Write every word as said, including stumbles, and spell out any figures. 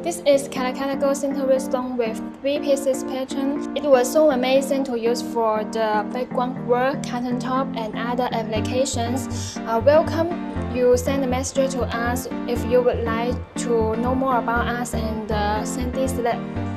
This is Calacatta Gold Sintered stone with three pieces pattern. It was so amazing to use for the background work, curtain top, and other applications. Uh, welcome. You send a message to us if you would like to know more about us and uh, send this.